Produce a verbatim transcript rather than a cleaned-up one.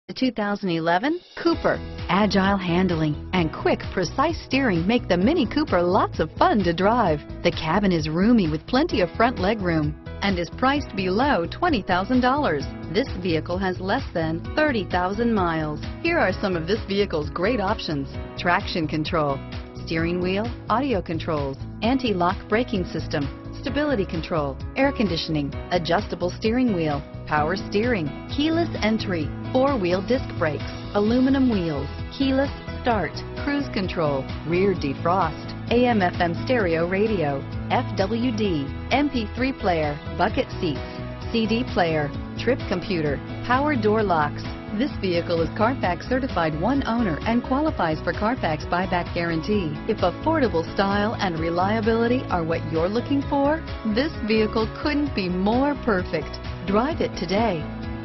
The two thousand eleven Cooper. Agile handling and quick, precise steering make the Mini Cooper lots of fun to drive. The cabin is roomy with plenty of front leg room and is priced below twenty thousand dollars. This vehicle has less than thirty thousand miles. Here are some of this vehicle's great options: traction control, steering wheel audio controls, anti-lock braking system, stability control, air conditioning, adjustable steering wheel, power steering, keyless entry, four-wheel disc brakes, aluminum wheels, keyless start, cruise control, rear defrost, A M F M stereo radio, F W D, M P three player, bucket seats, C D player, trip computer, power door locks. This vehicle is CarFax certified one owner and qualifies for CarFax buyback guarantee. If affordable style and reliability are what you're looking for, this vehicle couldn't be more perfect. Drive it today.